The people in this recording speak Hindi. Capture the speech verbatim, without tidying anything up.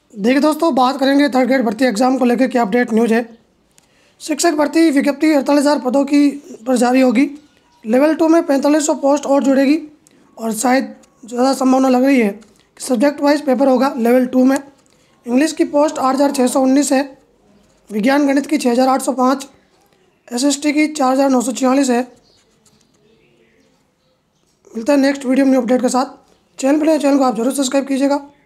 देखिए दोस्तों, बात करेंगे थर्ड ग्रेड भर्ती एग्ज़ाम को लेकर क्या अपडेट न्यूज़ है। शिक्षक भर्ती विज्ञप्ति अड़तालीस हज़ार पदों की पर जारी होगी। लेवल टू में पैंतालीस सौ पोस्ट और जुड़ेगी और शायद ज़्यादा संभावना लग रही है कि सब्जेक्ट वाइज पेपर होगा। लेवल टू में इंग्लिश की पोस्ट आठ हज़ार छः सौ उन्नीस है, विज्ञान गणित की छः हज़ार आठ सौ पाँच, एस एस टी की चार हज़ार नौ सौ छियालीस है। मिलता है नेक्स्ट वीडियो में अपडेट के साथ। चैनल पर नए चैनल को आप जरूर सब्सक्राइब कीजिएगा।